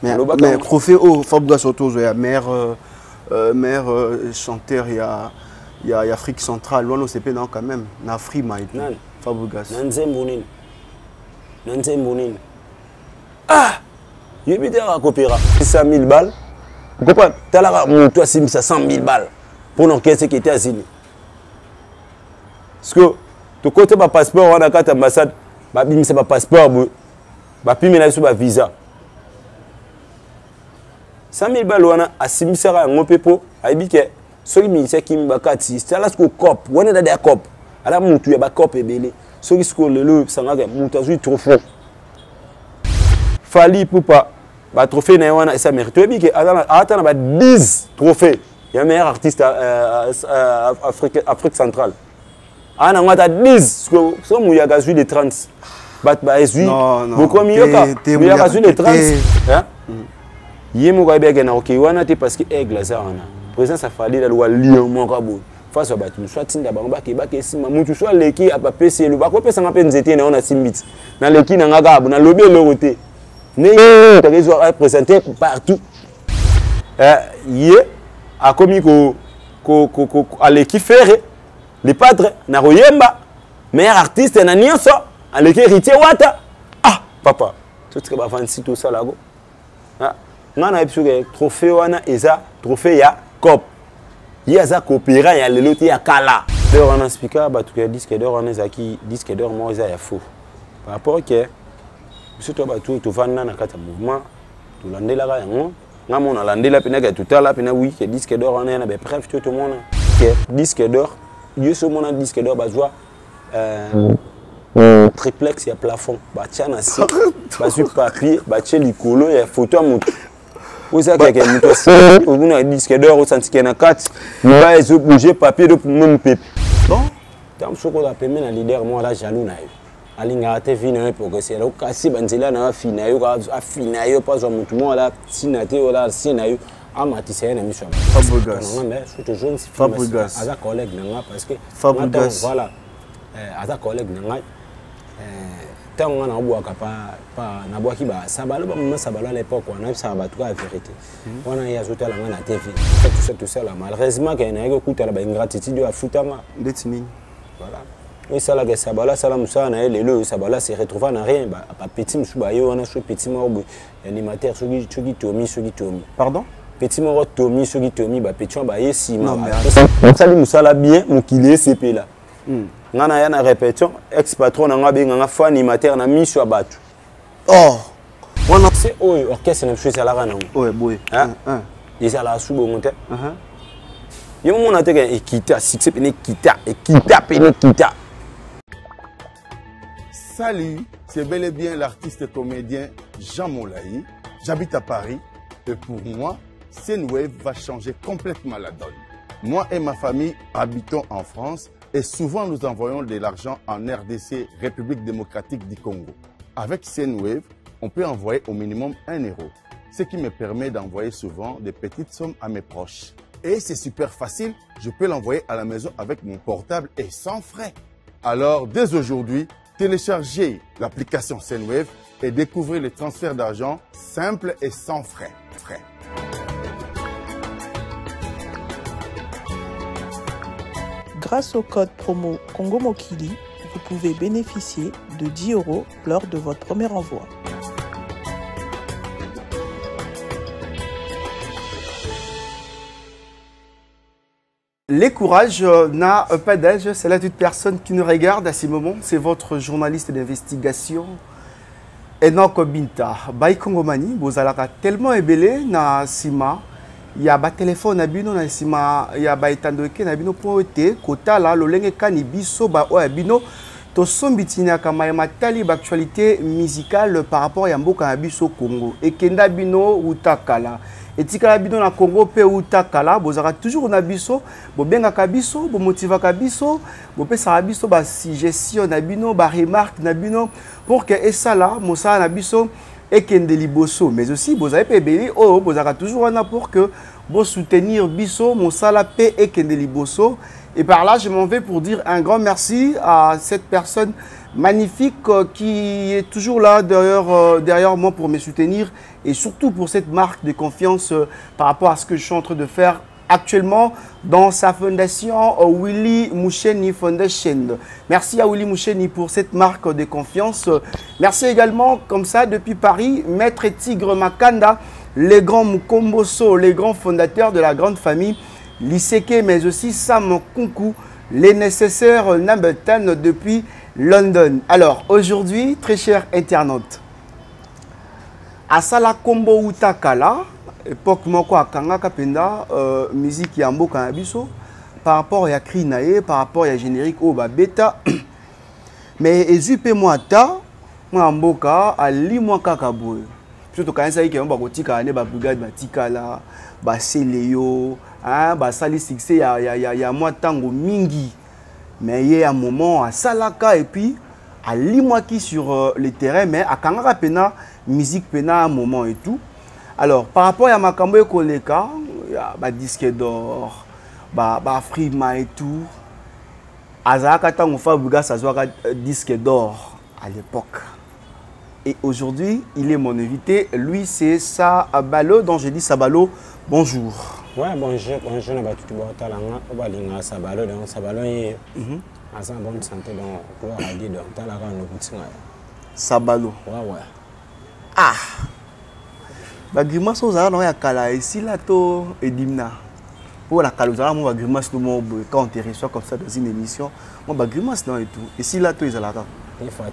Mais trophée au Fabougas surtout, il y a meilleur chanteur, il y a Afrique centrale, on sait pas quand même, en Afrique, Fabougas. Ah, il y a un coopéra. 100 000 balles. Pourquoi pas? Tu as toi, 100 000 balles pour l'enquête qui était à Zini. Parce que tu côté ma passeport, on a carte ambassade, c'est pas passeport, puis mais sur ma visa. 100 000 balles, on a assimilé ça à mon pépo, à Ibiké. Ceux qui me bakati, c'est là ce qu'on cop, on est dans des cop. Alors, mon tu as cop et belé. Ceux qui sont le ça m'a mon tu trop fort. Fali pour pas. Bah trophée na ça mérite. Tu dis que attends 10 trophées. Il y a un meilleur artiste Afrique centrale. Ah non, on a 10 so mu ya gazu de 30. Bah ezui. Beaucoup mieux que mu ya gazu de 30. Hein? Yemo ga bien na OK, wana te parce que aigle ça wana. Président ça fallait la loi lion mon kabo. Face à batu soit tinda bamba ke ba ke sima mutu soit leki a papier c'est le ba ko pesa ngape nzete na on a simbit. Na leki na ngaga bu na lobé le côté. Ne réseau représenté partout. Yé a commis à l'équipe faire les padres na royemba meilleur artiste na nyonso à l'équipe héritier wata. Ah papa tout ce que ba fancy tout ça là go. Ah ngana episode trophée wana eza trophée ya cop. Yaza coopéra ya leloti ya kala. D'or on a speaker ba tout que disque d'or on ezaki disque d'or mo eza ya faux. Par rapport que surtout batu to vanda na kata mouvement to landela ka yango ngamo na landela pena ka tout là pena oui que disque d'or on a be bref tout le monde que disque d'or yeso mona disque d'or ba joie triplex ya plafond ba tia na si ba sur papier ba tia likolo ya photo mutu oza ka mutu si on a disque d'or au senti na 4 ba ezo bouger papier de même pep bon tam soko la peme na leader moi là jaloux na alinga te vina progresser là kasi banzela na fina yo afina yo pas mutu moi là sinate ola sinayo amatise na mission Fabougas non mais surtout jeune Fabougas aza collègue nanga parce que Fabougas voilà aza collègue nanga tant na boaka pa na boaki ba sabalo ba mama sabalo à l'époque on a ça ba tout la vérité on a ya zoto la na TV tout ça là malheureusement qu'il y a écouté la ba ingratitude à futama detini voilà. Oui, ça là, Sabala, ça là, Moussa, le Sabala se retrouve à rien. Pas petit, Moussoubayo, on a choisi petit mort, animateur, Sogi Tomi. Pardon? Petit mort, Tomi, petit on baye, si, ça lui Moussa là bien, mon qu'il est CP là. Nana yana répétition, ex-patron, on a bien un fan animateur, on a mis sur Batu. Oh! On a c'est, oh, orchestre, on a choisi à la rana. Ouais, boy. Ils sont là sous bon monté. Il y a un moment où on a équita, succès, équita. Salut, c'est bel et bien l'artiste comédien Jean Molayi. J'habite à Paris et pour moi, Senwave va changer complètement la donne. Moi et ma famille habitons en France et souvent nous envoyons de l'argent en RDC, République démocratique du Congo. Avec Senwave, on peut envoyer au minimum 1 €, ce qui me permet d'envoyer souvent des petites sommes à mes proches. Et c'est super facile, je peux l'envoyer à la maison avec mon portable et sans frais. Alors, dès aujourd'hui, téléchargez l'application Senwave et découvrez les transferts d'argent simples et sans frais. Grâce au code promo Congo Mokili, vous pouvez bénéficier de 10 € lors de votre premier envoi. Les courages n'a pas d'âge, c'est là toute personne qui nous regarde à ce moment. C'est votre journaliste d'investigation, Enoch Binta. Baï Kongomani, vous allez tellement ébélé na sima. Il y a un téléphone na bino na sima, il y a un tandoke na bino pour été kota là le lenge kani biso ba o bino to sombitina kama ya matali actualité musicale par rapport à mboka na biso Congo et kenda bino utakala. Et si vous na Congo pe utakala, vous aurez toujours na biso, vous bengaka biso, vous motivaka biso, vous pesa biso ba suggestion na bino, ba remarque na bino pour que ça là, mosa na biso et kende liboso, mais aussi vous avez pebeli vous aurez toujours na pour que vous soutenir biso, mosa la pe et kende liboso Et par là, je m'en vais pour dire un grand merci à cette personne magnifique qui est toujours là derrière moi pour me soutenir et surtout pour cette marque de confiance par rapport à ce que je suis en train de faire actuellement dans sa fondation Willy Moucheni Foundation. Merci à Willy Moucheni pour cette marque de confiance. Merci également, comme ça, depuis Paris, Maître Tigre Makanda, les grands Mukomboso, les grands fondateurs de la grande famille Liseke, mais aussi Sam Kunku, les nécessaires Nambetan depuis London. Alors, aujourd'hui, très chers internautes, Asala Kombo Utakala, époque moko akanga kapenda musique ya mboka na biso par rapport ya cri nae par rapport ya générique au ba beta mais ezupe moi ta moi mboka ali moi kaka boye surtout quand ça yeke ba kotika ne ba brigade batika la ba seleyo hein ba sali succès ya moi tango mingi mais il y a un moment à salaka et puis ali moi qui sur le terrain mais akanga kapena musique pena un moment et tout. Alors, par rapport à Makambo et Koleka, il y a disque d'or, Frima et tout. Azaka Tango Fabuga, ça soit disque d'or à l'époque. Et aujourd'hui, il est mon invité. Lui, c'est Sabalo, dont j'ai dit Sabalo, bonjour. Ouais, bonjour, bonjour, Sabalo, donc Sabalo est en bonne santé, donc pouvoir dire donc t'as la grande Sabalo. Ouais, ouais. Ah! Ba grimace aux arts ya kala ici là to edimna pour la calozara moi ba grimace tout mon quand on te reçoit comme ça dans une émission moi ba grimace non et tout ici là to ezalaka il faut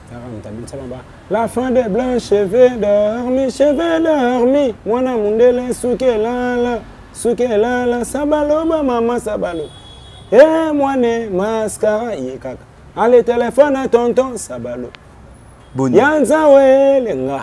la fin des blancs cheveux dormi moi na mundele suke la sabalo ba mama sabalo eh moi ne mascara yekaka allez téléphone à tonton sabalo boni yanza we lenga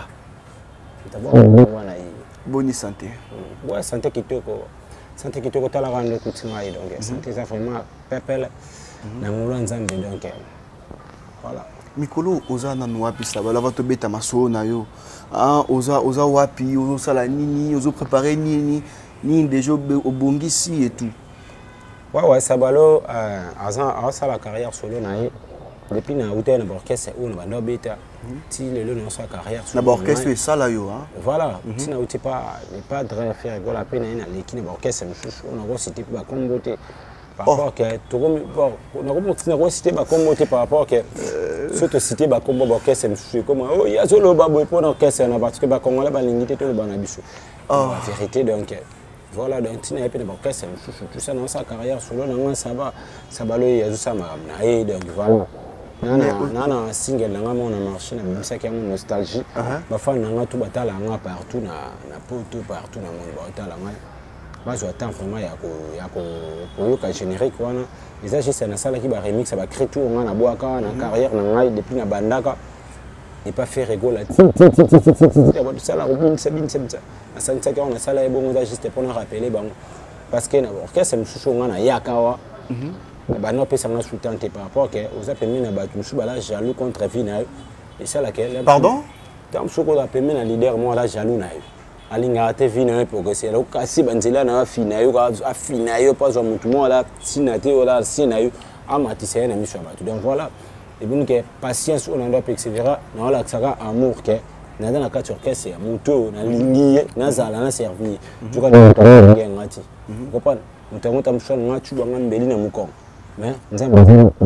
bonne santé. Ouais, santé qui te la rendre donc santé ça vraiment pepele na ngolo nzambe donc voilà. Mikolo oza na wapi ça va to beta maso na yo. Ah oza wapi ozo sala nini ozo préparer nini déjà obongisi et tout. Ouais Sabalo ça la carrière solo na depuis na hôtel na orchestre ou na beta si le long sa carrière na orchestre c'est ça là yo hein voilà si na outi pas très faire go la peine na l'équipe na orchestre on a cité ba comboté par rapport que tout comme on a comme na cité ba comboté par rapport que surtout cité ba combo orchestre comme oh ya solo ba boy pour orchestre na parce que ba congolais ba lingité tout ba na biso la vérité donc voilà donc tu n'as pas de orchestre tout ça dans sa carrière solo na ça va le ya ça na et donc voilà nana single nanga mona marché na bimisa ki yango nostalgie bafana nanga tout batala nga partout na poto partout na monde batala nga bazo attend vraiment ya ko générique wana les agis na sala ki ba remix ba créer tout nga na boaka na carrière na ngai depuis na bandaka et pas faire rigolo ya ba sala robin sabine semza asantsa ki on sala ebongo da juste pour nous rappeler bango parce que na orchestre msusu nga na yakawa bah non peut s'en soutien par rapport que aux appels na batu sous bala jaloux contre Vina et ça laquelle pardon tant ce qu'on appelle na leader moi là jaloux na alinga te Vina pour que c'est là kasi banzela na fina yo afina yo pas au mutu moi là sinate là sinayo amatise na mission batu donc voilà et bon que patience on doit persévérer na la saka amour que na dans la carte orchestre ya moto na lingi na zala na servir tu vois ngati comprendre mutango mshon ngatu banga mbeli na mukongo mais nzambe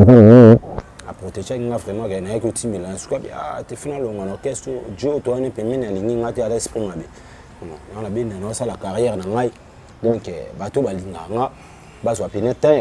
a protéger nga vraiment ga na ko timila suka bi te final on orchestre jo to ane pemene na lingi ngati ala esprit mabe on a bien na ça la carrière na ngai donc bato balinga nga bazo apena temps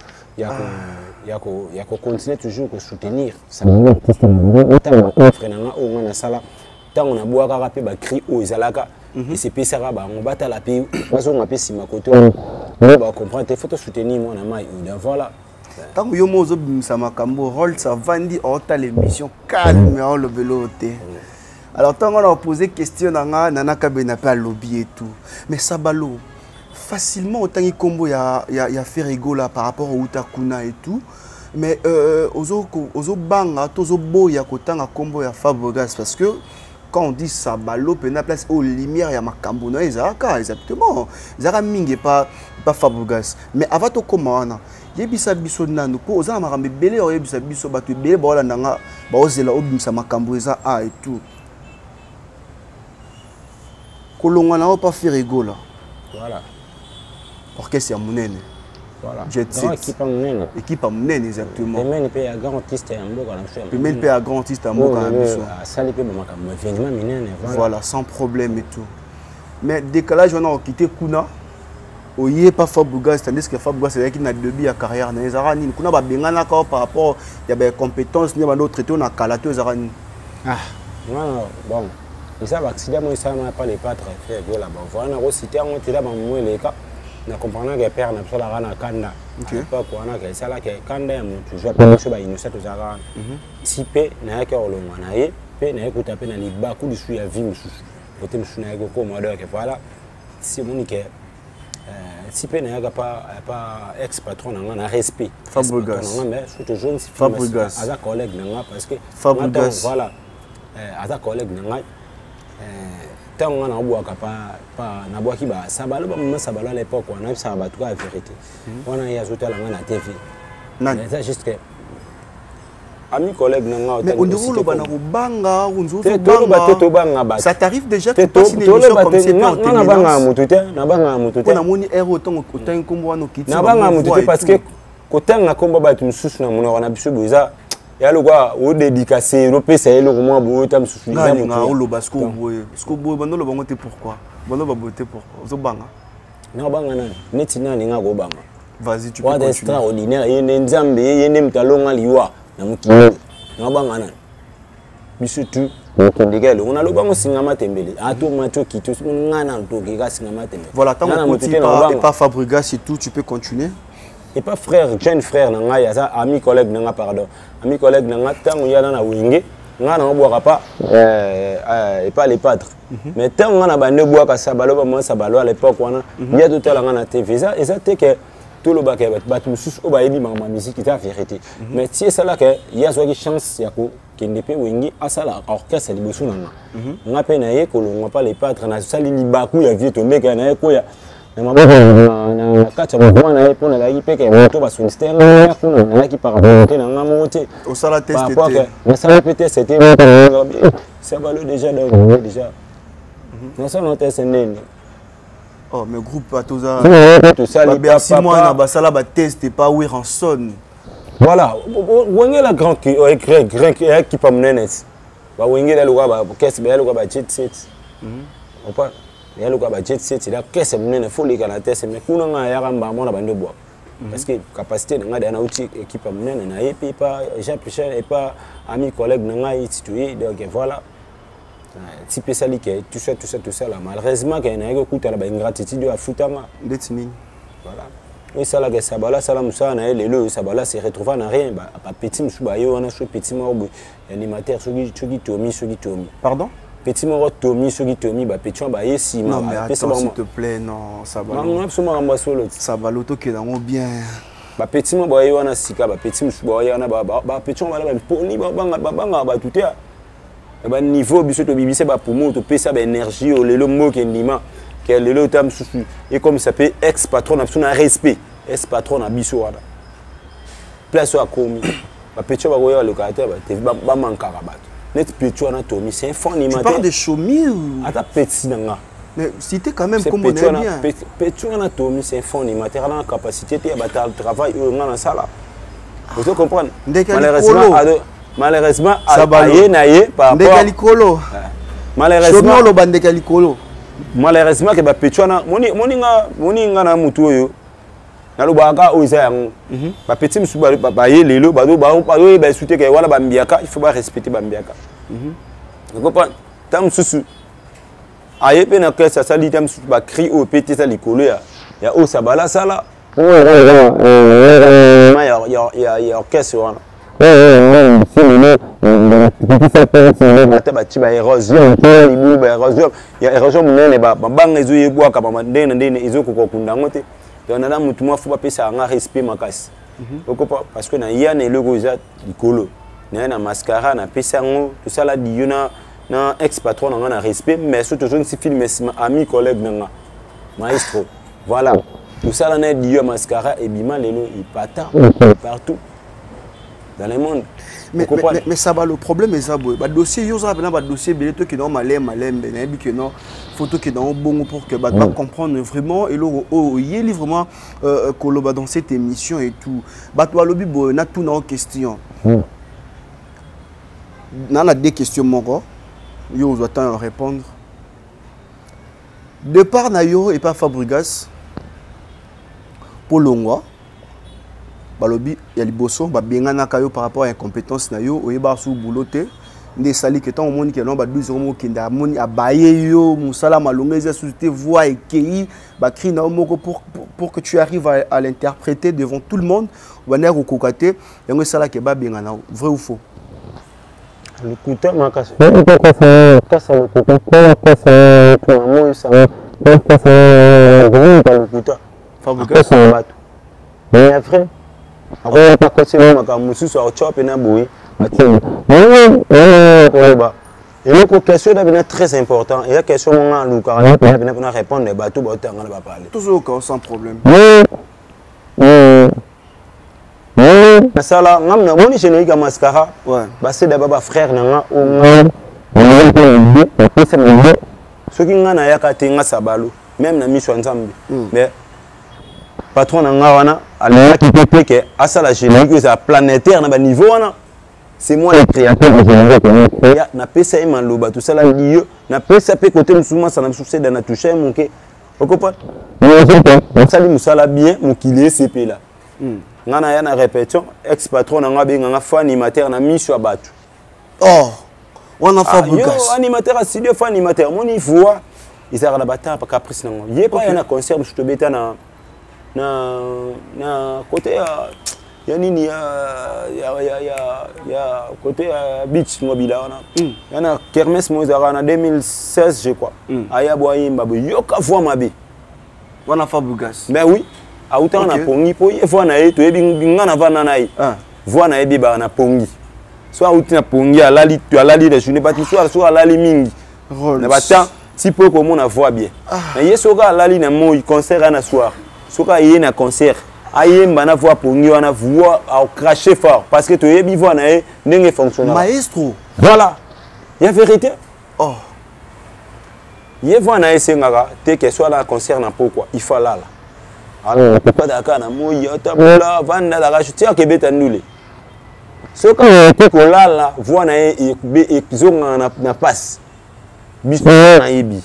ya ko continuer toujours ko soutenir ça artiste na offre na nga o na sala tant on a boa ka pe ba cri o ezalaka et c'est pesara ba on bata la pe bazo ngape sima côté on va comprendre il faut te soutenir moi na mai voilà. Tant que yo zo bimisa makambo rôle ça vandi ota l'émission calme en le veloté. Alors tant on a posé question nana kabena pas lobby et tout. Mais Sabalo facilement autant y combo ya fait rigola par rapport au Utakuna et tout. Mais ozo banga tozo boya kotanga combo ya Fabregas parce que quand on dit Sabalo, pena place aux lumières, il y a Makambo, exactement. Zara Ming pas Fabregas. Mais avant tout comment, il y a bisa biso nanu po oza marambe belé o bisa biso batu belé ba nanga ba ozela obimisa Makambo eza a et tout. Kolonga na pas faire rigolo. Voilà. Orchestre ya munene. Voilà. Jet set. Équipe à munene exactement. Même pays à grand artiste en boka na show. Même pays à grand artiste en boka na biso. Ça les pays Makambo événement minene. Voilà, sans problème et tout. Mais décalage on a quitté Kuna. Oye pas Fabregas, tandis que Fabregas c'est qui n'a début à carrière na Zarani. Kuna ba bengana par rapport il y a des compétences ni ba d'autres traité na kalato Zarani. Ah. Non bon. Et ça accident moi ça m'a pas les pas très fait là-bas. Voilà on cité on était là ba moi les cas. Na comprendre que père na so la rana kanda. Pas quoi na que ça là que kanda ya mutu. Je pas so ba innocent to Zarani. Si pe na ya ke olonga na ye, pe na écoute pe na liba ku du suya vie musu. Côté musu na ko modèle que voilà. Si monique si pe n'a pas ex-patron n'a respect. Fabregas. Mais surtout jeune si Fabregas. À collègue n'a parce que Fabregas. voilà. À collègue n'a tant on a bois pas na bois qui ba sabalo ba moment sabalo à l'époque on a ça ba tout la vérité. On a y ajouté la na TV. Mais ça juste que ami collègue n'a mais on dit bana banga on banga ça t'arrive déjà que tu une émission comme c'est pas na banga mutute na banga mutute na moni ero autant kombo wana kiti na banga mutute parce que kotanga kombo ba tu mususu na mona na biso boza ya lokwa o dédicacer lo pesa elo mo bo ta mususu na ngo lo basko boye bando lo bango te pourquoi bando ba bote pourquoi zo banga na banga na neti na ninga go banga vas-y tu peux continuer extraordinaire yene nzambe yene mtalonga liwa na mukile na banga na biso tu okendekele on a lo bango singama tembele ato mato kito ngana to kika singama tembele voilà tant que pas Fabregas et tout tu peux continuer et pas frère jeune frère nanga ya ça ami collègue nanga pardon ami collègue nanga tant on y a na wenge ngana ngobwaka pas et pas les padres mais tant on a bande bwaka sabalo ba mo sabalo à l'époque wana il y a tout à la TV ça et ça te que tout le bac est mususu o ba yebi ma musique ta vérité mais si ça là que il y a soit chance ya ko kendepe wengi asala orchestre liboso nanga nga pe na ye ko longa pas les padres na sali libaku ya vie to meka na ye ko ya na maboko na kacha mo na ye pona la ipe ke moto ba sunster na kuna na ki par volonté na nga moté au sala test était na sala peut-être c'était ça va le déjà déjà na sala test nene. Oh, mais groupe Atoza. Tout ça, si moi, na basala ba test pas où rançonne. Voilà, wenge la grand équipe à Mnenes. Ba wenge la loi ba caisse ba loi ba jet set. On pas. Ya loi ba jet set, la caisse Mnenes faut les canata mais kuna nga ya ramba mona bande bois. Parce que capacité nga na outil équipe à Mnenes na et pas Jean Pichel et pas ami collègue nga institué donc voilà. Si pesali que tout ça là malheureusement qu'il y a écoute la ingratitude à futama detini voilà oui ça là que ça bala ça là musa na lelo ça bala se retrouver na rien ba petit musuba yo na so petit mo animateur sogi tomi pardon petit mo tomi ba petit ba yesi non mais attends s'il te plaît non ça bala non absolumentamba solo ça bala to que dans bien ba petit mo ba yo na sika ba petit musuba yo na ba petit mo ba poni ba banga ba tout ba niveau biso to bibise ba poumon to pesa ba énergie au lelo mo ke ndima ke lelo tam susu et comme ça peut ex patron na suna respect ex patron na biso wala place a komi ba pecho ba goya locataire ba mankara ba net pecho na tomi c'est un fond animateur. Tu parles de Chomi ou ata petit nanga mais c'était quand même comme on est bien pecho na tomi c'est un fond animateur na capacité te ba travail na sala vous comprenez malheureusement aye na ye par rapport malheureusement que ba petwana moninga na mutu oyo na lobaka oza yango ba petit musu ba ye lelo ba ba souté que wala ba mbiaka il faut pas respecter ba mbiaka vous comprenez tam susu aye pe na que ça sali tam susu ba cri au petit ça likolo ya o sabala sala ya orchestre wana érosion érosion munene banga ezo yebwaka bamandene ndene ezo kokokunda ngote donc na mutu mwa faut pas pesa nga respect makasi parce que na yana eloko eza likolo na mascara na pesa ngo tout ça la diona na ex-patron na respect, mais surtout je ne suis film ami collègue na maestro. Voilà. Tout ça là dit yo mascara et bima lelo il pata partout dans le monde. Mais ça va, le problème est ça. Le dossier, il y a un dossier qui est malin, photo qui est bon pour que comprendre vraiment. Et là, il y a vraiment dans cette émission et tout. Il y a tout dans question. Il y a des questions, il y a répondre. De part Nayo et pas Fabregas, pour l'ongwa. Balobi ya liboso ba bengana kayo par rapport à incompétence na yo oyeba su bouloté ndé sali que tant moni que non ba 12 euros kinda moni abaye yo musala malongeza société voix et kei ba cri na moko pour que tu arrives à l'interpréter devant tout le monde baner ko kokate yango sala ke ba bengana vrai ou faux le couteau makasa kasa le couteau kasa pour moi ça kasa le couteau Fabregas mais après après pas continuer ma musu so chop na boui et l'autre question est très important et la question on Luka on répondre les bateaux on va parler toujours sans problème ça là ngamna moni chez nous mascara ouais bah c'est d'abord frère nanga o ce qui ngana ya katenga sabalo même na mission nzambe mais patron nanga wana ala qui peut que à ça la générique ça planétaire na niveau wana c'est moi le créateur de générique ya na pesa et maloba tout ça là lieu na pesa pe côté musuma ça na succès dans na toucher mon ke okopa ça lui musala bien mon kilé CP là ngana ya na répétition ex patron nanga benga fa animateur na mission abatu oh wana Fabregas yo animateur à studio fa animateur mon voix ils a la bataille pas caprice nanga yé pas na concert je te beta na côté ya nini ya côté beach mobile wana yana kermesse mozara na 2016 je crois aya boyimba yoka voix mabe wana Fabregas mais oui a autant na pongi po ye voix na ye to yebi ngana vana na ye voix na ye bi ba na pongi soit outina pongi alali tu alali de journée pas soit alali mingi na bata si peu comme on a voix bien mais ye soka alali na mo concert na soir soka yé na concert aye mbana voix pongi wana voix au cracher fort parce que to yebi voix na ye ndenge fonctionne maestro voilà il y a vérité oh ye voix na ye sengaka te que soit la concert na pourquoi il faut là alors on peut pas d'accord na moyi otabula vanda la racheter que beta ndule soka te ko là voix na ye zonga na passe biso na yebi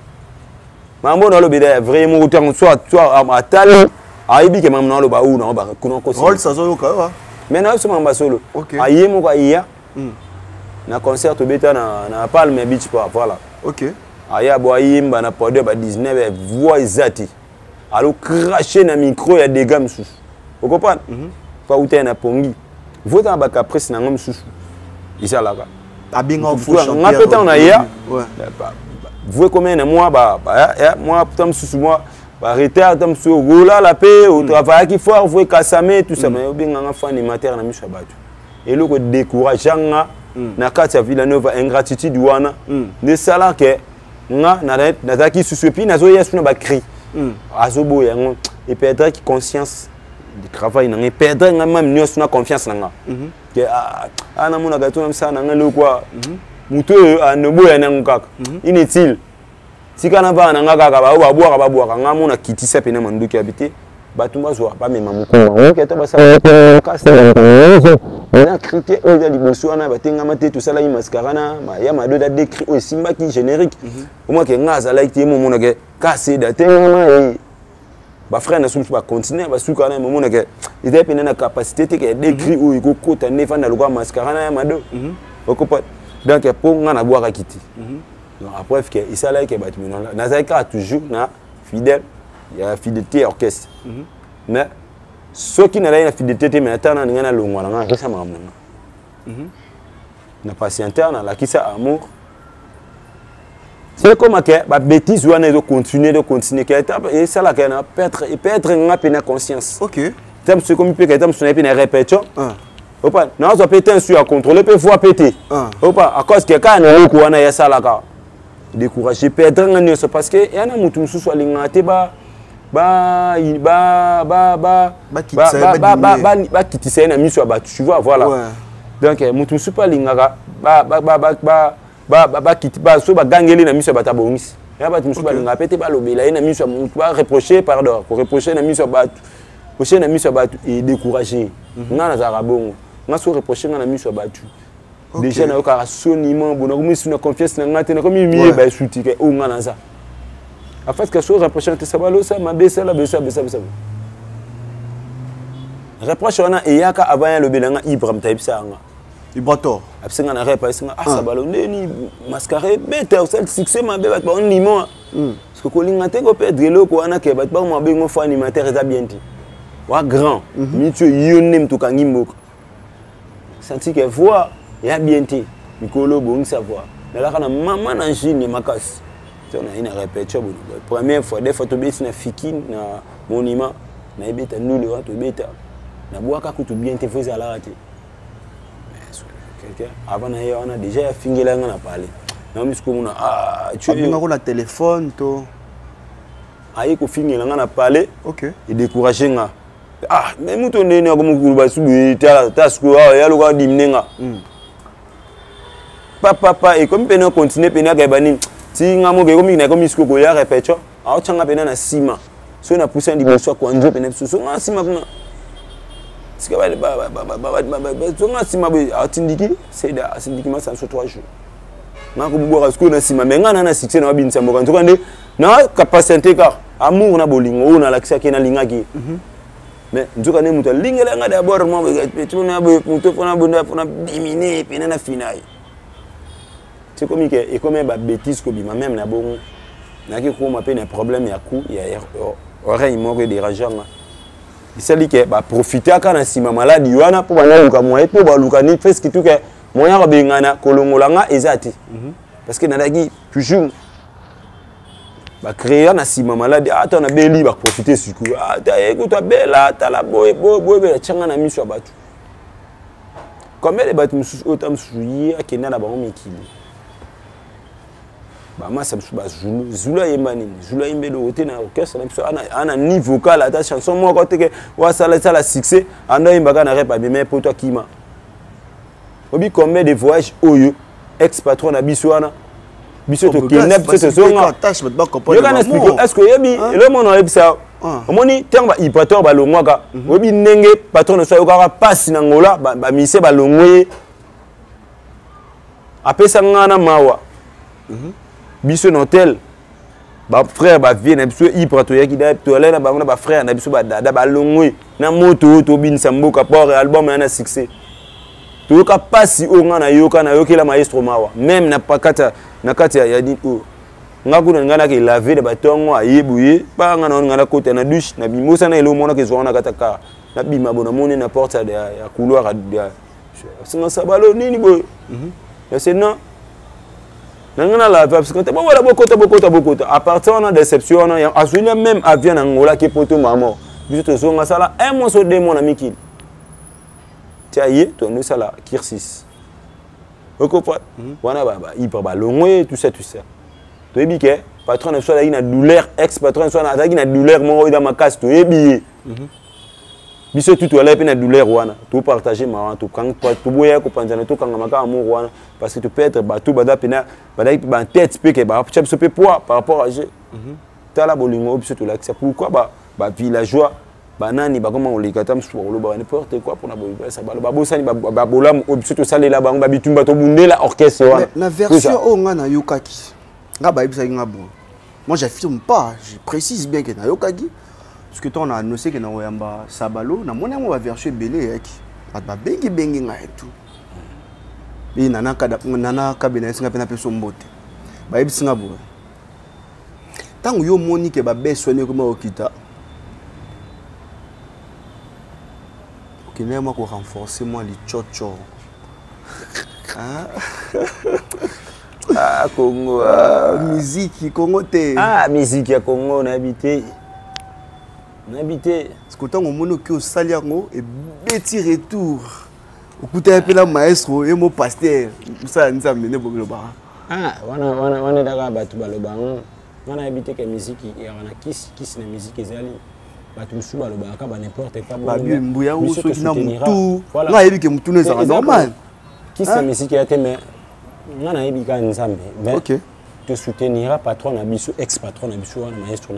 mambo na lobida vraiment autant soit atali aibi ke mamna loba ou na ba kuno ko rôle ça zo ka mais na so mamba solo aye mo ko iya na concert beta na Palme Beach Park voilà OK aya bo ayimba na podium ba 19 voix zati alo cracher na micro ya des gars msusu vous comprenez pas outé na pongi vota ba caprice na ngom msusu isalaka abinga fou ngapeta na ya ouais vous combien de mois moi putain sous moi retard tam sur roula la paix au travail qui faut vous kasame tout ça mais bien nga fan animateur na misha batu et le décourageant na kati Villanova ingratitude wana ne sala que nga na zaki susupi na zo yesu na ba cri azobo yango et perdre qui conscience de travail na et perdre nga même nyos na confiance na nga que ana mona gato na msa na nga le quoi muto anobo ya nangaka inutile sikana ba na ngaka ba bwa nga mona kitisa pena manduki habité batumba zo ba mema mukongo on keto ba sa kasta on a critiqué au liboso na batenga mate tout ça là mascarana ya madoda décrit au simba qui générique au moins que ngaza like ti mo mona ke kase datenga ba frère na sumsu ba continuer ba suka na mo mona ke ide pena na capacité te ke décrit ou iko kota ne fanda lokwa mascarana ya mado okopa donc pour ngana boire kiti donc après que ça là que bâtiment là nazaka toujours na fidèle il y a fidélité orchestre mais ceux qui n'a la fidélité mais attends ngana longwa nga resa mamna na patience na qui ça amour c'est comme que ba bêtise ou na de continuer que et ça là que na peut-être nga pena conscience OK tam ce comme peut que tam ce na pena répétition Opa, na zo péter un sur à contrôler peut voir péter. Opa, à cause que quand on ko wana ya sala ka. Décourager perdre ngani so parce que yana mutu mususu alingate ba kitisa na miso ba tu vois voilà. Donc mutu mususu pas lingaka so ba gangeli na miso ba tabongisi. Ya ba mususu ba lingaka péter ba lobela na miso mutu ba reprocher pardon, pour reprocher na miso ba reprocher na miso ba et décourager. Ngana za rabongo. Nga so reprocher na miso ba tu. Déjà na yoka soniment bon comme si na confiance na ngate na comme mieux ba souti ke o ngana za. En fait que so reprocher te sabalo ça ma besa la besa. Reproche wana e yaka avant le belanga Ibrahim taipsa nga. Ibrato. Absenga na repa singa sabalo ni mascaré beta au succès ma be ba on limon. Parce que ko lingate ko perdre lo ko wana ke ba mo be ngo fa animateur eza bien ti. Wa grand, mitu yonem to kangimboka. Senti que voix ya bien ti mikolo bon savoir mais là kana maman na jini makas on a une répétition première fois des photos bien na fiki na monument na ebeta nuli wa to beta na boaka kutu bien te faisait la raté quelqu'un avant na on a déjà fingela nga na parler na misiko mona tu as ko na téléphone to ayi ko fingela nga na parler OK et décourager nga mais muto ndene ko mukuru basubi ta sko ya lo ka dimnenga papa et comme pena continuer pena ka bani ti ngamo ke komi na komi sko ko ya répétition a changa pena na sima so na pousser ndi boso ko njo pena so nga sima kuna sika ba so nga sima be atindiki c'est da atindiki ma 3 jours nga ko bugo sko na sima mais nga na succès na binsa mboka nzoka nde na capacité ka amour na bolingo na lakisa ke na lingaki mais nzoka ne muta lingela nga d'abord mo tu na bo muto fona bonda fona diminuer pena na finale. C'est comme que et comme ba bêtise ko bima même na bon na ki ko ma pe na problème ya coup ya oreille mo ko dérangeant il s'est dit que ba profiter aka na sima maladie wana po bana luka mo po ba luka ni presque tout que moya ko bengana kolongolanga ezati parce que na dagi toujours ba créer na sima maladie ata na beli ba profiter suku ta écoute bela ta la boy be changa na miso batu comme les batu musu otam suyi akena na ba mikili ma ça me zula yemani zula yembelo ote na orchestre ana niveau vocal ata chanson moi côté que wa sala succès anda imbaka na rap mais pour toi kima obi combien de voyages oyo ex patron na biswana biso to kidnap ce zonga est-ce que yebi le monde na ça omoni tanga ipator ba longwaka obi ndenge patron so yoka passe na ngola ba mise ba longwe apesa ngana mawa biso n'hôtel ba frère ba vie na biso iprato yaki da to la ba ba frère na biso ba dada ba longwe na moto to bin samboka pour album na succès to ka pasi o ngana yoka na yokela maestro mawa même na pakata na kati ya dit o ngakuna ngana ke laver de batongo ayebuye pa ngana ngana côté na douche na bimosa na elo mona ke zona kataka na bima bona moni na porte ya couloir ya singa sabalo nini boy c'est non nangana la parce que bon voilà beaucoup à partir de déception on a assuné même avion angola qui poto maman biso to zonga sala un mois so deux mois na miki tiaye to no sala kirsis oko pa wana baba ipa ba longwe tout ça to ebike patron na so la ina douleur ex patron so na ataki na douleur mo dans ma casse to ebiye biso tout wala pe na douleur wana to partager ma to quand to boya ko panzana to kanga maka amour wana parce que tu peux être bateau bada pena bada ba tête pe ke ba chap se pe poids par rapport à je tala bolingo biso to la c'est pourquoi ba villageois banani ba comment on les katam sur lo ba n'importe quoi pour na bolingo ça ba bosani ba bolam biso to salela ba bitumba to bundela orchestre wana na version o nga na yokaki nga ba ibisa nga bon moi j'affirme pas je précise bien que na yokaki parce que on a annoncé que na oyamba sabalo na mona mo ba version belé yaki ba bengi nga et tout et nana kabina singa pena peso mbote ba ibisa nga bo tango yo moni ke ba besone ko ma okita okine mo ko renforcer moi les chocho Congo musique Congo te musique ya Congo na habité parce que tant au mono qui au saliango et bêti retour Écoutez un peu la maestro et mon pasteur. Ça nous a mené pour le bar. Ah, on est d'accord avec le bar. On a habité que musique, il y a qui c'est la musique qui est allée. Batum sous le bar, n'importe quoi. Babu Mbouya ou ceux qui n'ont tout. Là, il y a que tout n'est normal. Qui c'est la musique qui a été mais on a habité quand Nzambe. Ok. Te soutenira patron Abisso, ex-patron Abisso, maestro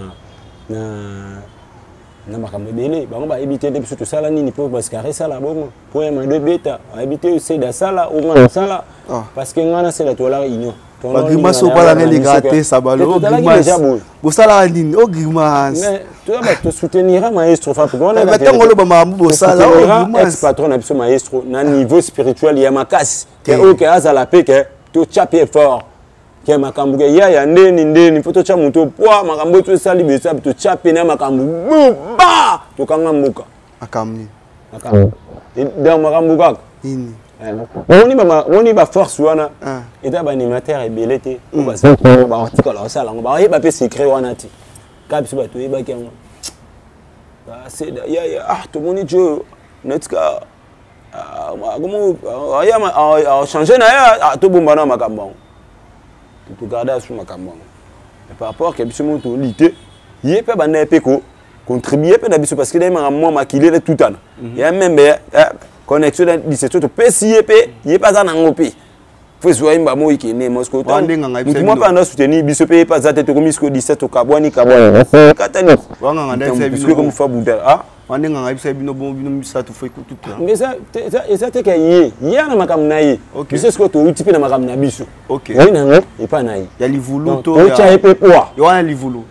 na makambo belé bango ba habiter depuis tout ça là ni pour parce que ça là bon pour un de bêta habiter c'est da ça là au moins ça là parce que ngana c'est la toile union ba grimace pas la les gâter ça ba le grimace bo ça là ni o grimace mais tu vas te soutenir maestro fa pour mais tant le ba mambu bo ça là o grimace patron Abisso maestro na niveau spirituel ya makasi que o que azala pe que to chaper fort que makambu ke ya ndeni foto cha muto poa makambu to sali be sa to chape na makambu ba to kanga muka akamni dans makambu kaka ini oni ba force wana eta ba animateur ebelete ko ba sa ba article la sala ba yeba pe secret wana ti kapsi ba to yeba ke ba c'est ya to moni jo netka comment ya changer na ya to bomba na makambu to garder sous ma caméra. Par rapport à ce monde lité, il est pas banné péco, contribuer pas d'habitude parce que là moi maquiller tout temps. Il y a même connexion dans c'est tout PCP, il est pas dans ngopé. Faut soit imba moi qui né Moscou. Moi pas dans soutenir bisope pas za tete komisko 17 au kabwani kabwani. Katani. Wanga nganda c'est bisco comme fa bouda. Ah, wande nganga bisa bino bon bino ça tout fait tout. Mais ça te ka yé na makam na yé. Biso ce que to utipe na makam na biso. OK. Oui na ngo et pas na yé. Ya livulu to. O cha epé poa. Yo wana livulu.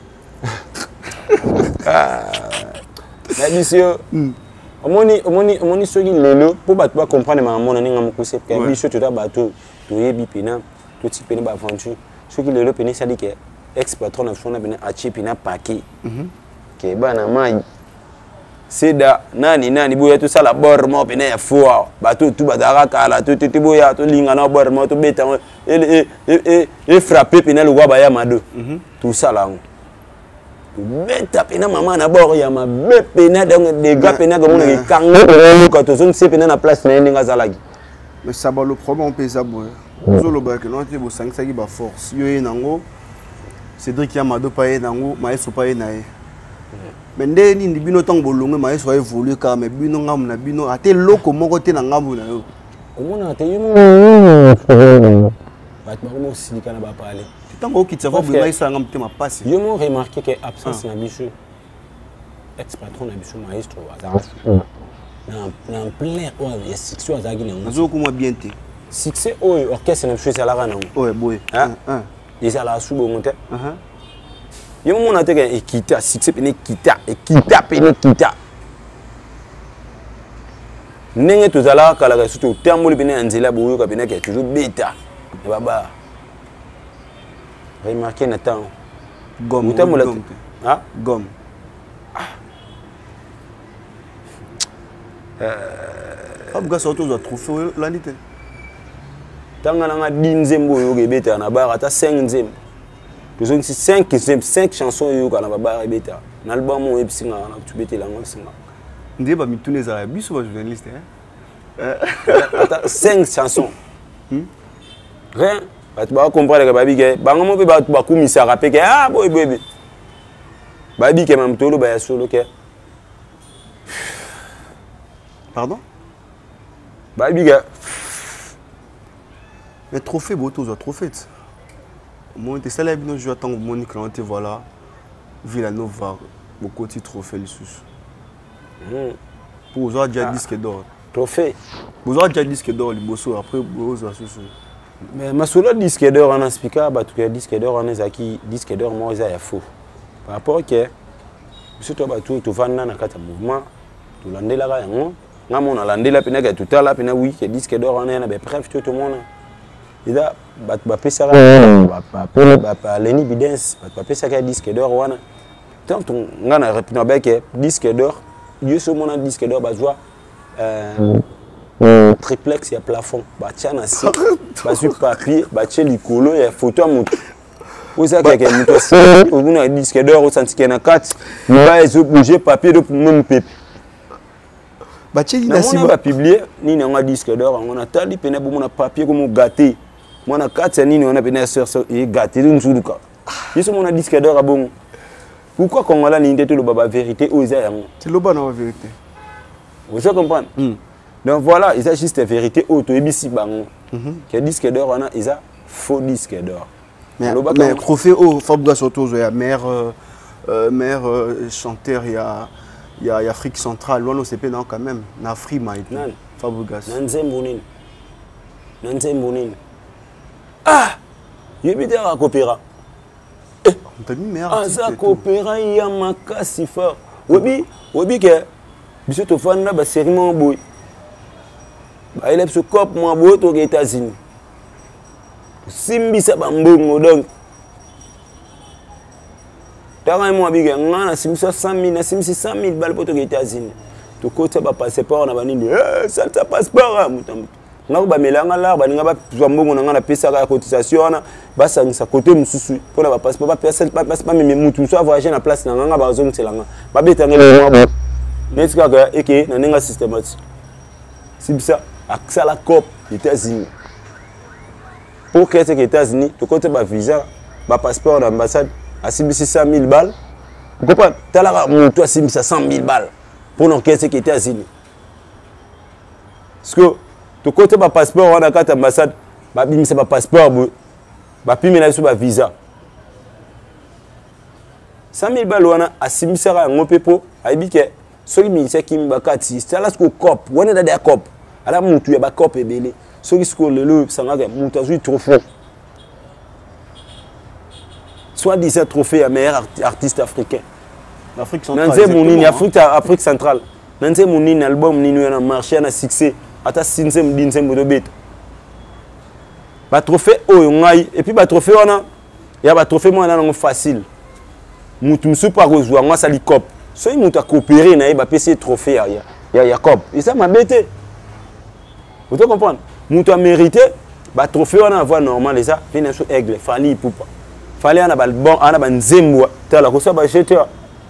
Na biso. Omoni soki lelo pour bato ba comprendre maman na ninga mukuse ka biso to da bato to yebi pena to ti pena ba aventure soki lelo pena ça dit que ex patron na fona pena achi pena paquet ke bana mai seda nani boya to sala bor mo pena ya fo bato tu badara kala to boya to linga na bor mo to beta et frapper pena le wa ba ya mado tout ça là beta pena maman na bord ya ma be pena des gars pena comme on est kango quand on se pena na place na ndinga zalagi mais ça va le problème on peut ça boy zo lo ba que non te bo 5 ça qui ba force yo e nango Cédric Yamado pa e nango maestro pa e na e mais ndeni ndi bino tango bolongo maestro a évolué quand mais bino ngam na bino ate loko moko te na ngambu na yo komona te yo ba mo silika na ba parler tango ki tsava bu mai sanga mtema passe yo mo remarqué que absence na biso ex patron na biso maestro azara na plein ouais succès azagi na zo ko mo bien te succès orchestre na biso sala kana ouais boy ils ala subo monter yo mo na te que ekita succès pene kita nenge tozala kala ka surtout tamboli pene nzela boyo ka pene ke toujours beta baba remarqué Nathan gomme ah gomme abga sorto za trophée l'année tanga nga dinzembo yo gebeta na bara ta 5 nzem tous 5 chansons yo kana baba beta na album o episinga na tubetela nga singa ndie ba mitune za biso ba journaliste ata 5 chansons rien tu vas comprendre que babi ke bango mo pe ba kumisa rapé ke ah boy babi ke mam tolo ba ya solo ke pardon babi ke mais trophée boto za trophée moi te sala bino jouer tant Monique là te voilà Villanova beaucoup de trophées les sous pour avoir déjà disque d'or trophée pour avoir déjà disque d'or les bosso après bosso sous mais ma solo disque d'or en expliquer ba tout que disque d'or en ezaki disque d'or moi ça ya faux par rapport que surtout ba tout to vanda na kata mouvement to landela ka yango ngamo na landela pena ka tout ala pena oui que disque d'or en na be bref tout le monde ida ba pesa ba leni bidens ba pesa ka disque d'or wana tant ngana repina ba que disque d'or yo so mona disque d'or ba joie triplex ya plafond ba tiana si ba sur papier ba tche likolo ya photo amutu oza keke mutu si obuna disque d'or o senti na 4 ba ezo bouger papier de même pepe Bacheli na mona ba publier nini on a disque d'or on a tali pena bo mona papier comme gâté mona katsa nini on a pena sur et gâté nzuluka yeso mona disque d'or a bon pourquoi Congolais ni ndete lo baba vérité oza yango c'est le bon la vérité vous comprenez donc voilà il s'agit juste de vérité auto ebisi bango que disque d'or on a isa faux disque d'or mais trophée au Fabougas surtout il y a meilleur chanteur il y a Afrique centrale, on sait pas quand même. Na Afrique Fabougas. Nanzembounine. Ah, yebite à coopéra. On t'a mis meilleur. Ah ça coopéra il y a makasi fort. Obi que biso to fanda ba cérémonie boy. Ba il ce cop moi boy to États-Unis. Simbi sa bambongo donc. Tant moi big ngana simso 100 000 na simsi 100 000 balles pour aux États-Unis. To côté ba passeport na banini ça passeport mutambu. Ngako ba melanga la ba ninga ba mbongo na ngana pesa ka cotisation na ba sangisa côté mususu pour na ba passeport ba pesa pas même mutu so voyager na place na nganga ba zongselanga. Ba betanga moi. N'est-ce que eke na ninga systématique. Sibisa aksa la cop États-Unis. Pour que ces États-Unis to côté ba visa ba passeport d'ambassade à 100 000 balles. Vous comprenez? Tu as monté à 100 000 balles pour l'enquête qui était à Zini. Parce que tu côté de passeport, on a 4 ambassades, tu as un passeport, tu as un visa. 100 000 balles, on a à 6 000 balles, on a dit que ceux qui ont un cop, c'est là ce cop, on est dans des cop. Alors, tu as un cop et belé. Ceux qui ont le trop fort. Soit 17 trophées à meilleur artiste africain. L'Afrique centrale. Afrique centrale. Nanze mon album ni a marché na succès. Ata sinsem dinsem bodobet. Ba trophée ngai et puis ba trophée on ya ba trophée moi na facile. Mutu msu pa kozwa ngwa sali cop. So mutu a coopérer na ba PC trophée ya cop. Et ça m'a bêté. Vous comprenez? Mutu a mérité ba trophée on a voix normal et ça vient sur aigle fali poupa. Fallait un album, un banzembo, tel la cosa bacheteur.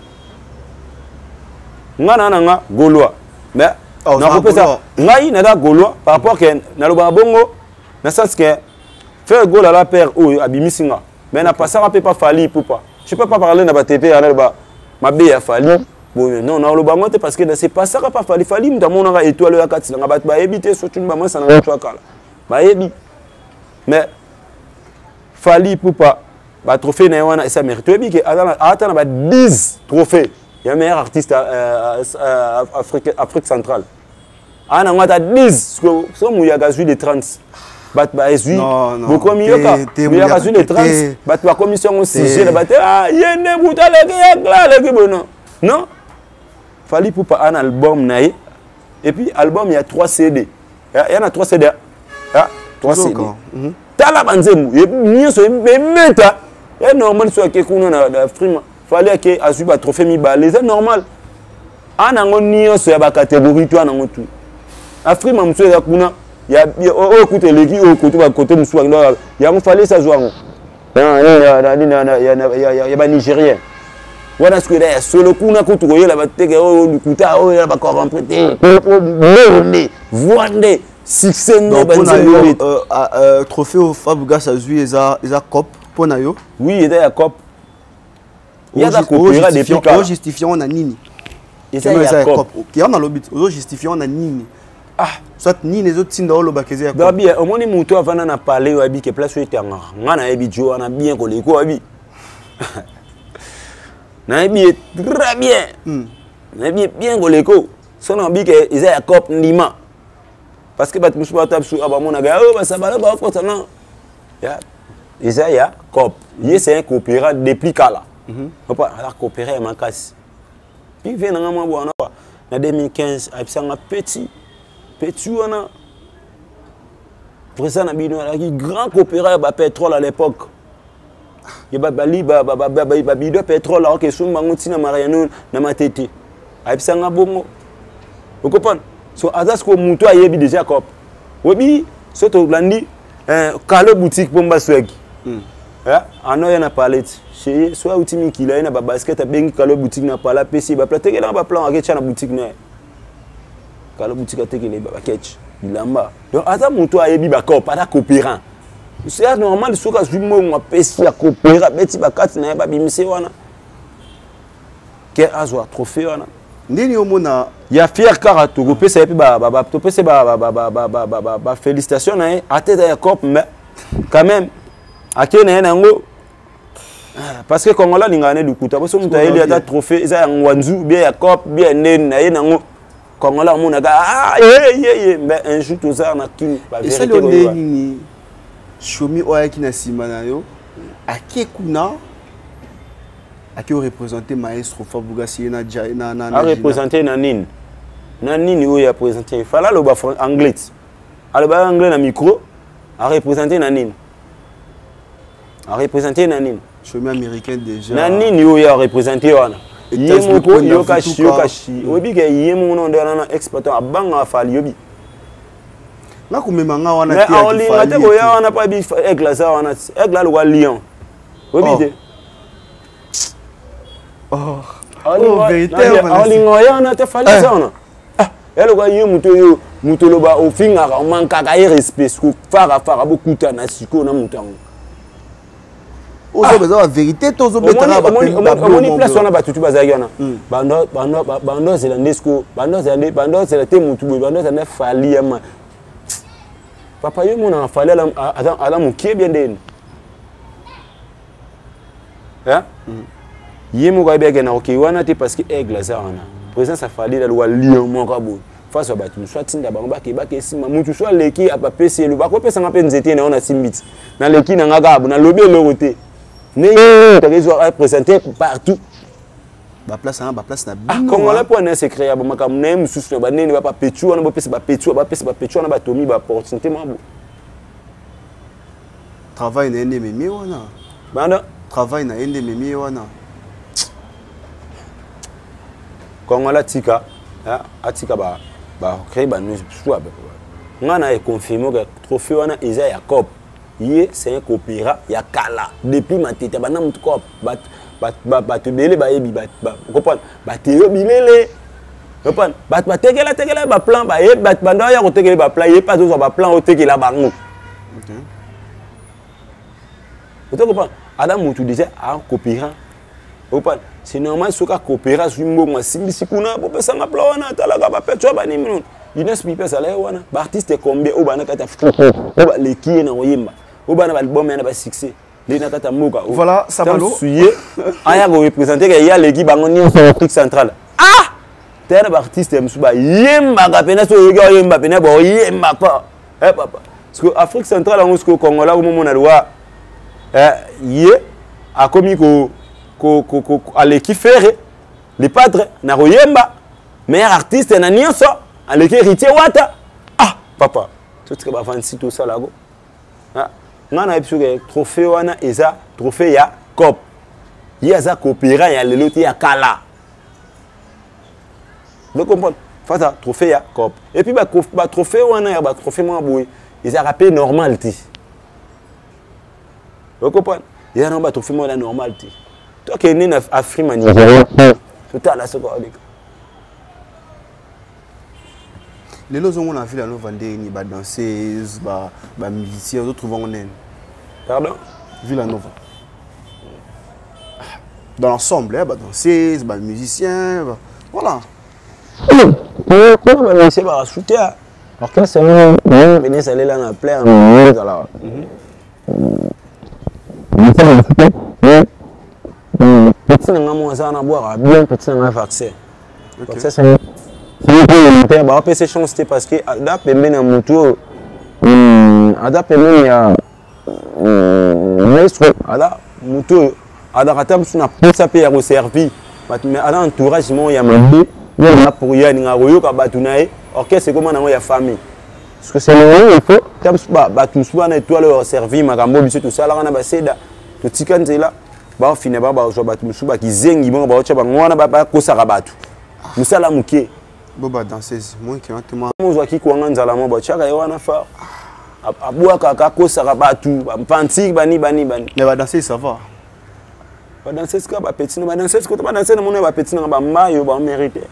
Ngana Gaulois. Mais on a repris ça. Ngai nada Gaulois par rapport que na lo bongo na sens que faire goal à la paire ou abimisinga. Mais na pas ça pas fali poupa. Je peux pas parler na ba TP na ba ma be ya fali. Bon non na lo bango parce que c'est pas ça pas fali mta mona étoile ya kati na ba éviter surtout ba moi ça na toi kala. Ba yebi. Mais fali poupa ba trophée na wana ça mérite bien que attends ba 10 trophées il y a meilleur artiste Afrique centrale ana ngata 10 so mu ya gazu de 30 bat ba esu beaucoup mieux ka mu ya gazu de 30 bat ba commission au sujet de bat yene mutale ke clair ke bono non fali pour pas un album naï et puis album il y a 3 CD il y en a 3 CD 3 CD tala banzemu ni so meta c'est normal soit que kuna na frima fallait que asu ba trophée mi balé c'est normal ana ngoni so ya ba catégorie toi na ngotu afrima mso ya kuna ya écoute leki côté ba côté mso ya ngo fallait ça jouer ya ba nigérien wana ce que là solo kuna ko to yela ba teke lukuta ya ba corrompre voande succès no ba trophée au Fabougas a joué eza cop. Oui, il y a cop. Il y a des coopéra depuis quand? On justifie on a nini. Il y a cop. Qui on a l'obit. On justifie on a nini. Ah, soit ni les autres signes dans le bac. Babi, au moins les moutons avant d'en parler, on a dit que place où était en on a habitué, on a bien collé quoi, abi. On a habillé très bien. On a habillé bien collé quoi. Son ambi que ils a cop nima. Parce que bat moussa tape sur abamon a gars, oh ça va là, bah quoi ça non. Il y a cop. C'est un coopérat depuis là. On peut coopérer à ma casse. Puis vient dans moi en 2015, il y a un petit on a président un grand coopérat à pétrole à l'époque. Il y a bali pétrole là que sont bangotina mariano na matete. Il y a un bongo. Vous comprenez? So azas ko muto ayebi déjà cop. Obi soto blandi kalo boutique bomba swag. On a parlé chez soit outils qui a basket à bengi kalo boutique na pala PC ba platé na ba plan avec na boutique na kala boutique tekele ba ketch bilamba donc ata muto ayebi ba cop ata coopérant c'est normal soka zumo ngwa pesi ya coopéra beti ba kati na ba bimise wana ke azwa trophée wana ndeni omona ya fier karato ko pesa epi ba to pesa ba félicitations na ateta ya cop mais quand même akena nango parce que Congola lingane lukuta parce que mutu ayeli ata trophée eza ya ngwanzu bien ya cop bien nene na ye nango Congola mona ga mais un jour tout ça na ki ba vérité ko ndeni shomi oya ki na sima na yo akekuna aki représenter maestro Fabugasi na a représenter na nini oyo ya présenter fala lo ba anglais aloba anglais na micro a représenter na nini chemin américain déjà na nini oyo ya représenter wana yemoko yokashi obi ke yemo no ndana na exploitant abanga fali yobi na kumema nga wana te ya fali ngate ko ya wana pa bi egla za wana egla lo wa lion obi te vérité olingo ya wana te fali za wana elo kwa yemo muto lo ba ofinga ka manka ka respect ko fara bokuta na siko na mutango ozo beza la vérité tozo betana ba moni place wana ba tutu bazaki wana bando zelandesco bando zelate mutu boy bando zelande fali ama papa yo mona fali ala mukie bien den hein yemo ko bega na okay wana te parce que aigle za wana présence fali la loi lion moko boy face ba tu soit tinda bango ba ke sima mutu soit leki apa pesi lo ba ko pesa ngape nzete na ona simbiti na leki na ngaka na lobi lokote ne présenté partout ba place na Congola pour un secret ya ba makamna mususu ba nene ba petu wana ba pesa ba petu wana ba tomi ba opportunité mabo travail na ende memi wana banda travail na ende memi wana Congola tika atika ba créer ba news soit ngana e confirmer que trophée wana eza ya cop c'est un coopéra ya kala depuis matete bana mutu cop ba te belé ba yebi ba comprendre ba te bilele comprendre ba tekela ba plan ba ye ba banda ya ko tekela ba plan ye pas zo ba plan o tekela bango OK vous comprendre adam mutu déjà a coopéra comprendre c'est normal soka coopéra zumbo ma simbi sikuna bo pesa na plan wana talaka ba petwa ba ni minute Ines Pipe Saleh wana ba artiste combien o bana kata ba leki na oyemba o bana ba album na ba succès les na kata moka voilà ça va lo suye aya ko représenter que ya leki bango ni en Afrique centrale terre ba artiste msuba yemba ka pena so yemba pena bo yemba pa papa parce que Afrique centrale on se Congola au moment na loi ye a commis ko aleki faire les padres na royemba meilleur artiste na nyonso aleki héritier wata papa tout ce que ba fancy tout ça là go ngana episoke trophée wana eza trophée ya cop ya za coopéra ya leloti ya kala vous comprenez fata trophée ya cop et puis ba trophée wana ya ba trophée mo boy eza rappé normalité vous comprenez ya na ba trophée mo la normalité toi qui est né en Afrique Nigeria tout à la seconde les lots on a vu la nouvelle ni ba danseuse ba musicien d'autres vont en pardon vu la nouvelle dans l'ensemble ba danseuse ba musicien voilà pour laisser ba soutien alors que c'est venir aller là en plein alors petit na mo ça na boire bien petit na vaccin vaccin c'est ba pese chance parce que da pembe na mutu ada pembe ya maestro ada mutu ada katam suna pesa pe ya servir mais ada entourage mo ya mabe ya pour ya ni ngaroyo ka batunae orchestre comment na ya famille parce que c'est le il faut tam ba tout souvent na étoile au servir makambo biso tout ça là na ba seda to tikanze là ba fina ba zo batu musuba kizengi bon ba ocha ba ngwana ba kosaka batu musala mukie boba danseuse moi qui a tellement mozo ki ko nganzala mo ba chaka wana fa abua kaka kosaka batu mpanti bani mais ba danseuse ça va ba danseuse ka ba petit ba danseuse ko ba danseuse na mona ba petit na ba mayo ba mérité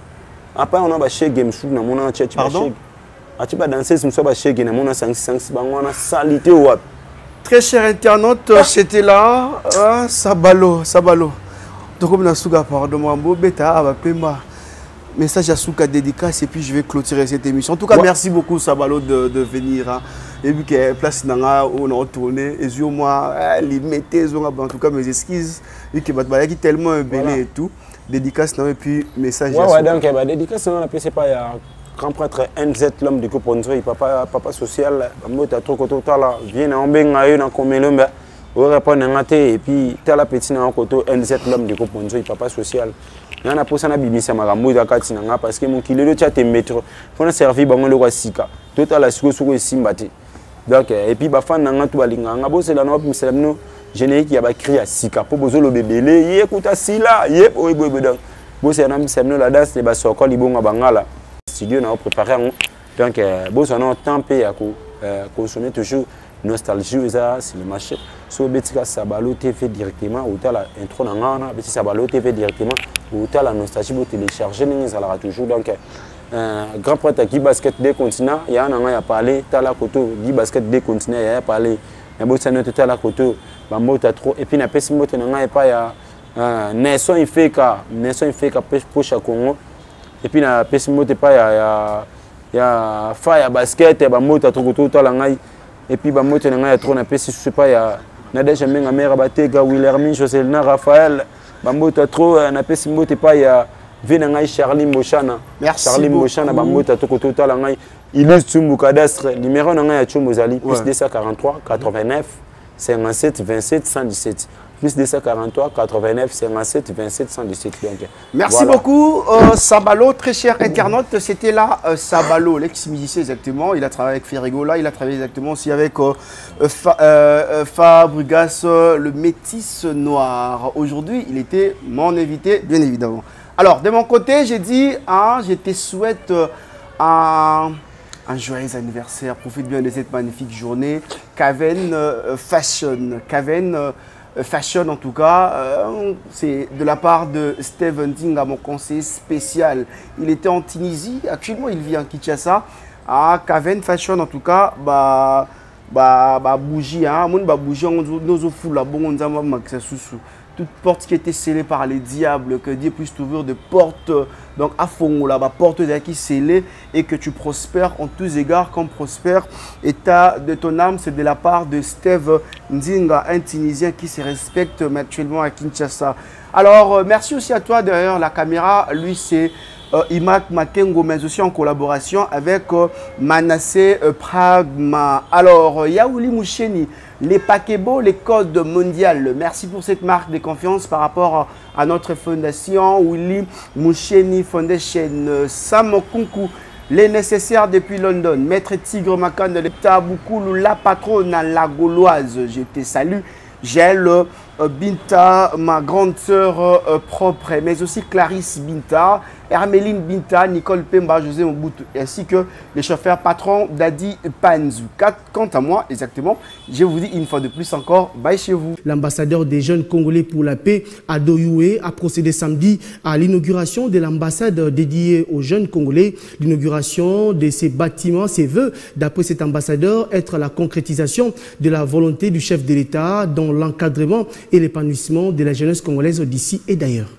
Après, on a chez Game Shoot, on a chez Pardon? Tu vas danser, c'est un chez Game, on a 5 on a salité ou Très cher internaute, c'était là, Sabalo. Donc, comme on a souga, pardon, bêta, Pemba. Message à Souka dédicace et puis je vais clôturer cette émission. En tout cas, merci beaucoup Sabalo de venir. Hein. Et puis que place nanga on a retourné et je moi limité en tout cas mes excuses et que batba qui tellement belé et tout. Dédicace et puis message à ouais donc bah dédicace on appelle c'est pas grand prêtre NZ l'homme du couponnerie papa social mota trop total là vient en benga yo na komelomba on répond ngate et puis tala petit na koto NZ l'homme du couponnerie papa social. Il y a pour ça bimisa makambo ya kati nanga parce que mon kilelo tia te métro fona servi bango le kwa sika total la siko siko simbati donc et puis ba fan nanga to balinga nga bo c'est la no misala no générique ya ba cri à sika po bozo lo bebele ye kuta sila ye o bobo donc bo c'est na misala la danse ba soko libonga bangala studio na préparer donc bo ça no temps pe ya ko consommer toujours nostalgie ça c'est le marché so betika Sabalo TV directement ou ta la intro nanga betika Sabalo TV directement ou ta la nostalgie pour télécharger ça la toujours donc grand prêtre qui basket des continents il y a un a parlé ta la koto qui basket des continents il y a parlé mais bon ça note ta la koto ba mota trop et puis na pesi mota nanga et pas ya Nelson il fait ka pêche poche à Congo et puis na pesi mota pas ya fa basket ba mota trop koto ta la ngai et puis ba moto nga ya trop na pesi je sais pas ya na déjà menga mera batega Willermin Joselina Raphaël ba moto trop na pesi moto pas ya vena ngai Charlie Moshana Charlie Moshana ba moto to total ngai illustre Tsumbu cadastre numéro nga ya Chomozali plus 243 89 57 27 117 plus 243 89 57 27 117 donc merci beaucoup Sabalo, très cher internaute. C'était là Sabalo, l'ex-musicien exactement. Il a travaillé avec Ferrigola, il a travaillé exactement aussi avec Fabregas, le métis noir. Aujourd'hui, il était mon invité, bien évidemment. Alors, de mon côté, j'ai dit, je te souhaite un joyeux anniversaire. Profite bien de cette magnifique journée. Kaven Fashion en tout cas, c'est de la part de Steven Dinga, mon conseiller spécial. Il était en Tunisie, actuellement il vit en Kinshasa. Kaven Fashion en tout cas, bougie, bougie, on fout la bonne, toute porte qui était scellée par les diables, que Dieu puisse t'ouvrir de portes, donc à fond, là, porte qui scellée et que tu prospères en tous égards comme prospère. État de ton âme, c'est de la part de Steve Ndinga, un Tunisien qui se respecte actuellement à Kinshasa. Alors, merci aussi à toi derrière la caméra. Lui, c'est Imak Makengo, mais aussi en collaboration avec Manassé Pragma. Alors, Yaouli Moucheni, les Pakebo, les codes mondiales. Merci pour cette marque de confiance par rapport à notre fondation, Willy Moucheni Foundation. Sam Kunku, les nécessaires depuis London. Maître Tigre Makan de l'État, beaucoup la patronne à la Gauloise. Je te salue. J'ai Binta, ma grande sœur propre, mais aussi Clarisse Binta, Herméline Binta, Nicole Pemba, José Mobutu, ainsi que les chauffeurs patrons Dadi Panzu. Quant à moi, exactement, je vous dis une fois de plus encore, bye chez vous. L'ambassadeur des jeunes Congolais pour la paix à Doyoué a procédé samedi à l'inauguration de l'ambassade dédiée aux jeunes Congolais. L'inauguration de ces bâtiments, ses vœux, d'après cet ambassadeur, être la concrétisation de la volonté du chef de l'État dans l'encadrement et l'épanouissement de la jeunesse congolaise d'ici et d'ailleurs.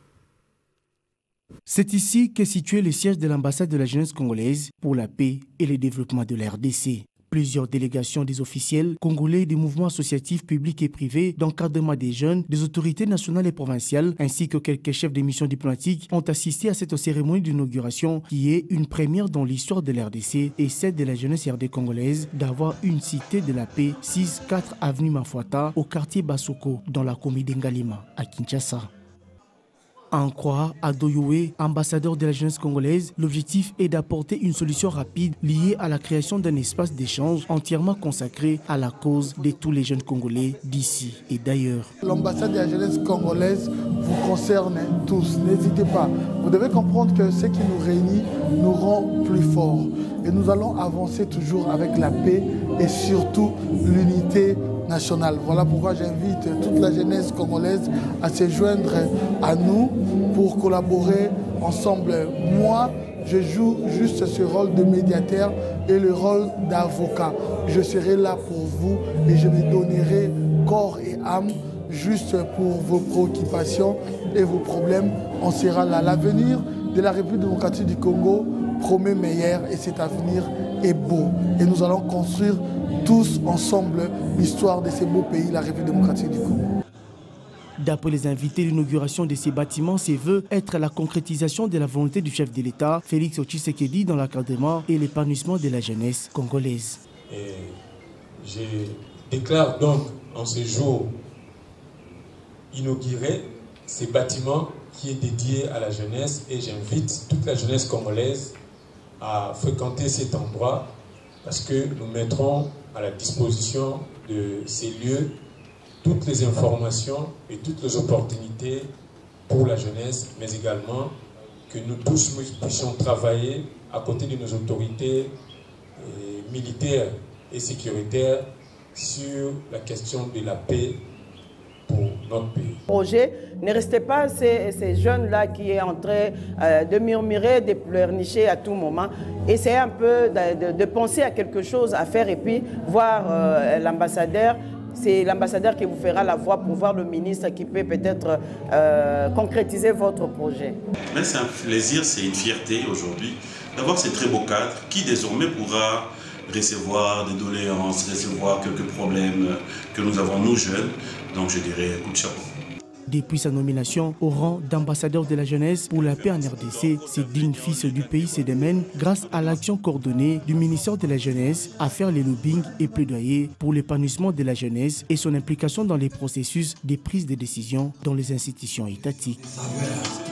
C'est ici qu'est situé le siège de l'ambassade de la jeunesse congolaise pour la paix et le développement de la RDC. Plusieurs délégations des officiels congolais, des mouvements associatifs publics et privés, d'encadrement des jeunes, des autorités nationales et provinciales, ainsi que quelques chefs de missions diplomatiques ont assisté à cette cérémonie d'inauguration qui est une première dans l'histoire de la RDC et celle de la jeunesse RD congolaise d'avoir une cité de la paix 6-4 avenue Mafuata au quartier Basoko dans la commune d'Engalima à Kinshasa. En croire à Doyoué, ambassadeur de la jeunesse congolaise, l'objectif est d'apporter une solution rapide liée à la création d'un espace d'échange entièrement consacré à la cause de tous les jeunes Congolais d'ici et d'ailleurs. L'ambassade de la jeunesse congolaise vous concerne tous, n'hésitez pas. Vous devez comprendre que ce qui nous réunit nous rend plus forts. Et nous allons avancer toujours avec la paix et surtout l'unité nationale. Voilà pourquoi j'invite toute la jeunesse congolaise à se joindre à nous pour collaborer ensemble. Moi, je joue juste ce rôle de médiateur et le rôle d'avocat. Je serai là pour vous et je me donnerai corps et âme juste pour vos préoccupations et vos problèmes. On sera là. L'avenir de la République démocratique du Congo promet meilleur et cet avenir est beau. Et nous allons construire tous ensemble l'histoire de ce beau pays, la République démocratique du Congo. D'après les invités, l'inauguration de ces bâtiments se veut être la concrétisation de la volonté du chef de l'État, Félix Tshisekedi, dans l'encadrement et l'épanouissement de la jeunesse congolaise. Et je déclare donc en ce jour inauguré ces bâtiments qui est dédié à la jeunesse et j'invite toute la jeunesse congolaise à fréquenter cet endroit parce que nous mettrons à la disposition de ces lieux toutes les informations et toutes les opportunités pour la jeunesse, mais également que nous tous puissions travailler à côté de nos autorités militaires et sécuritaires sur la question de la paix pour notre pays. Projet, ne restez pas ces jeunes-là qui est en train de murmurer, de pleurnicher à tout moment. Essayez un peu de penser à quelque chose à faire et puis voir l'ambassadeur. C'est l'ambassadeur qui vous fera la voix pour voir le ministre qui peut peut-être concrétiser votre projet. Mais c'est un plaisir, c'est une fierté aujourd'hui d'avoir ces très beaux cadres qui désormais pourra recevoir des doléances, recevoir quelques problèmes que nous avons nous jeunes. Donc je dirais coup de chapeau. Depuis sa nomination au rang d'ambassadeur de la jeunesse pour la paix en RDC, ce digne fils du pays se démène grâce à l'action coordonnée du ministère de la Jeunesse à faire les lobbying et plaidoyer pour l'épanouissement de la jeunesse et son implication dans les processus de prise de décision dans les institutions étatiques.